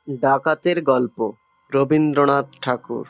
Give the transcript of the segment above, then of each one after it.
ডাকাতের গল্প রবীন্দ্রনাথ ঠাকুর।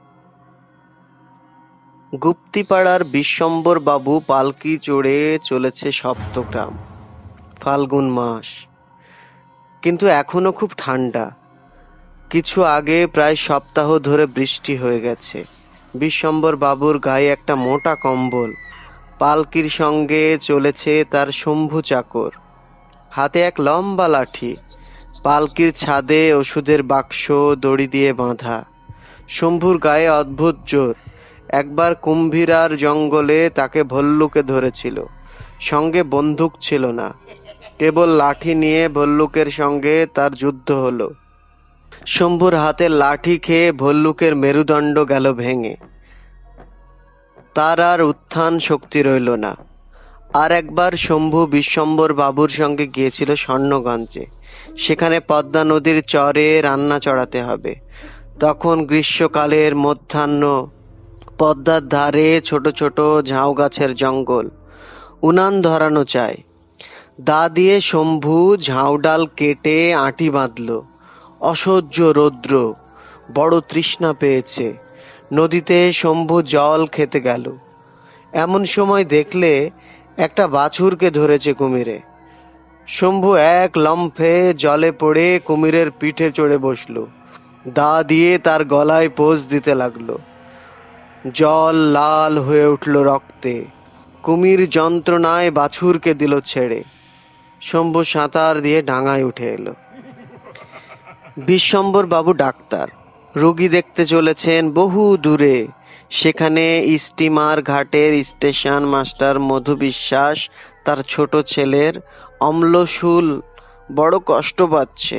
গুপ্তিপাড়ার বিশ্বম্বর বাবু পালকি চড়ে চলেছে সপ্তগ্রাম। ফাল্গুন মাস, কিন্তু এখনো খুব ঠান্ডা। কিছু আগে প্রায় সপ্তাহ ধরে বৃষ্টি হয়ে গেছে। বিশ্বম্বর বাবুর গায়ে একটা মোটা কম্বল। পালকির সঙ্গে চলেছে তার শম্ভু চাকর, হাতে এক লম্বা লাঠি। পালকির ছাদে ওষুধের বাক্স দড়ি দিয়ে বাঁধা। শম্ভুর গায়ে অদ্ভুত জোর। একবার কুম্ভীরার জঙ্গলে তাকে ভল্লুকে ধরেছিল। সঙ্গে বন্দুক ছিল না, কেবল লাঠি নিয়ে ভল্লুকের সঙ্গে তার যুদ্ধ হলো। শম্ভুর হাতের লাঠি খেয়ে ভল্লুকের মেরুদণ্ড গেল ভেঙে। তার আর উত্থান শক্তি রইল না। আর একবার শম্ভু বিশ্বম্বর বাবুর সঙ্গে গিয়েছিল স্বর্ণগঞ্জে। সেখানে পদ্মা নদীর চরে রান্না চড়াতে হবে। তখন গ্রীষ্মকালের মধ্যাহ্ন। পদ্মার ধারে ছোট ছোট ঝাউ গাছের জঙ্গল। উনান ধরানো চাই। দা দিয়ে শম্ভু ঝাউ ডাল কেটে আঁটি বাঁধল। অসহ্য রৌদ্র, বড় তৃষ্ণা পেয়েছে। নদীতে শম্ভু জল খেতে গেল। এমন সময় দেখলে একটা বাছুরকে ধরেছে কুমিরে। শম্ভু এক লম্ফে জলে পড়ে কুমিরের পিঠে চড়ে বসল। দা দিয়ে তার গলায় পোঁজ দিতে লাগলো। জল লাল হয়ে উঠল রক্তে। কুমির যন্ত্রণায় বাছুরকে দিল ছেড়ে। শম্ভু সাঁতার দিয়ে ডাঙায় উঠে এলো। বিশ্বম্বর বাবু ডাক্তার, রোগী দেখতে চলেছেন বহু দূরে। সেখানে স্টিমার ঘাটের স্টেশন মাস্টার মধু বিশ্বাস তার ছোট ছেলের অম্লশূল বড় কষ্ট পাচ্ছে।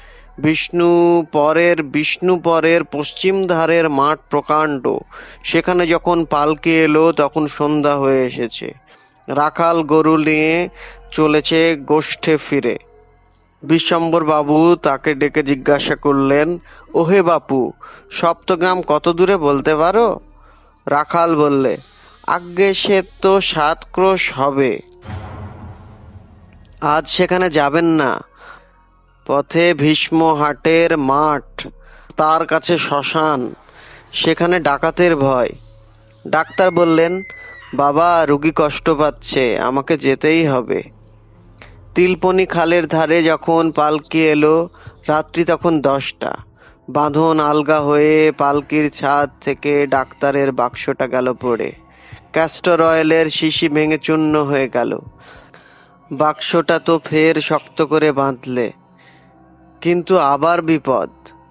বিষ্ণুপরের পশ্চিম ধারের মাঠ প্রকাণ্ড। সেখানে যখন পালকি এলো তখন সন্ধ্যা হয়ে এসেছে। রাখাল গরু নিয়ে চলেছে গোষ্ঠে ফিরে। বিশ্বম্বর বাবু তাকে ডেকে জিজ্ঞাসা করলেন, ওহে বাপু, সপ্তগ্রাম কত দূরে বলতে পারো? রাখাল বললে, আজ্ঞে সে তো 7 ক্রোশ হবে। আজ সেখানে যাবেন না। পথে ভীষ্ম হাটের মাঠ, তার কাছে শ্মশান, সেখানে ডাকাতের ভয়। ডাক্তার বললেন, বাবা, রুগী কষ্ট পাচ্ছে, আমাকে যেতেই হবে। তিলপনি খালের ধারে যখন পালকি এলো, রাত্রি তখন 10টা। বাঁধন আলগা হয়ে পালকির ছাদ থেকে ডাক্তারের বাক্সটা গেল পড়ে। ক্যাস্টর অয়েলের শিশি ভেঙে চূর্ণ হয়ে গেল। বাক্সটা তো ফের শক্ত করে বাঁধলে, কিন্তু আবার বিপদ।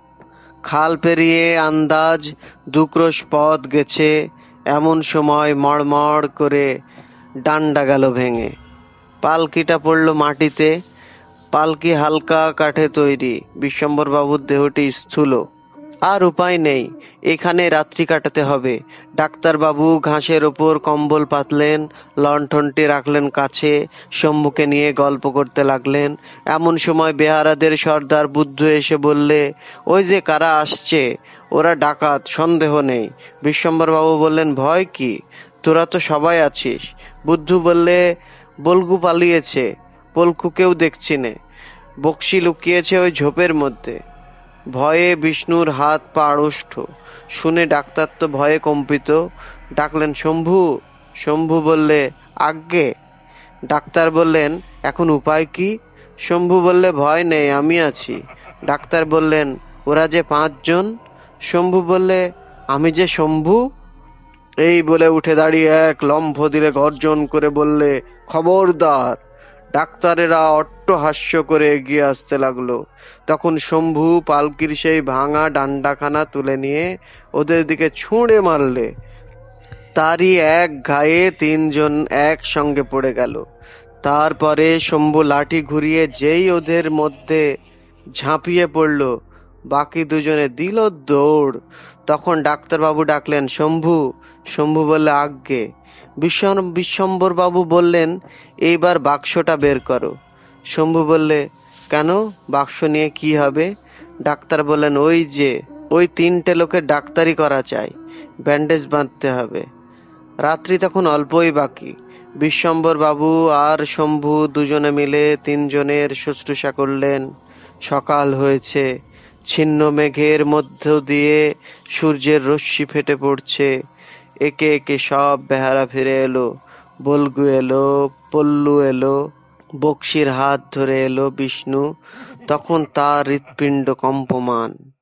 খাল পেরিয়ে আন্দাজ 2 ক্রোশ পথ গেছে, এমন সময় মড়মড় করে ডান্ডা গেল ভেঙে। পালকিটা পড়ল মাটিতে। পালকি হালকা কাঠে তৈরি। বিশ্বম্বর বাবুর দেহটি স্থূল। আর উপায় নেই, এখানে রাত্রি কাটাতে হবে। ডাক্তারবাবু ঘাসের ওপর কম্বল পাতলেন, লণ্ঠনটি রাখলেন কাছে, শম্ভুকে নিয়ে গল্প করতে লাগলেন। এমন সময় বেহারাদের সর্দার বুদ্ধ এসে বললে, ওই যে কারা আসছে, ওরা ডাকাত, সন্দেহ নেই। বিশ্বম্বরবাবু বললেন, ভয় কি, তোরা তো সবাই আছিস। বুদ্ধু বললে, বল্গু পালিয়েছে, পলকুকেও দেখছি নে, বক্সি লুকিয়েছে ওই ঝোপের মধ্যে। ভয়ে বিষ্ণুর হাত পা আড়ষ্ট। শুনে ডাক্তার তো ভয়ে কম্পিত। ডাকলেন, শম্ভু। শম্ভু বললে, আজ্ঞে। ডাক্তার বললেন, এখন উপায় কি? শম্ভু বললে, ভয় নেই, আমি আছি। ডাক্তার বললেন, ওরা যে 5 জন। শম্ভু বললে, আমি যে শম্ভু। এই বলে উঠে দাঁড়িয়ে এক লম্ফ দিলে গর্জন করে বললে, খবরদার। ডাক্তারেরা অট্টহাস্য করে এগিয়ে আসতে লাগলো। তখন শম্ভু পালকির সেই ভাঙা ডান্ডাখানা তুলে নিয়ে ওদের দিকে ছুঁড়ে মারলে। তারই এক গায়ে 3 জন একসঙ্গে পড়ে গেল। তারপরে শম্ভু লাঠি ঘুরিয়ে যেই ওদের মধ্যে ঝাঁপিয়ে পড়ল, বাকি 2 জনে দিল দৌড়। তখন ডাক্তারবাবু ডাকলেন, শম্ভু। শম্ভু বললে, আজ্ঞে। বিশ্বম্বর বাবু বললেন, এইবার বাক্সটা বের করো। শম্ভু বললে, কেন, বাক্স নিয়ে কি হবে? ডাক্তার বললেন, ওই 3টে লোকের ডাক্তারি করা চাই, ব্যান্ডেজ বাঁধতে হবে। রাত্রি তখন অল্পই বাকি। বিশ্বম্বর বাবু আর শম্ভু 2 জনে মিলে 3 জনের শুশ্রূষা করলেন। সকাল হয়েছে। ছিন্ন মেঘের মধ্য দিয়ে সূর্যের রশ্মি ফেটে পড়ছে। একে একে সব বেহারা ফিরে এলো। বল্গু এলো, পল্লু এলো, বক্সির হাত ধরে এলো বিষ্ণু। তখন তার হৃৎপিণ্ড কম্পমান।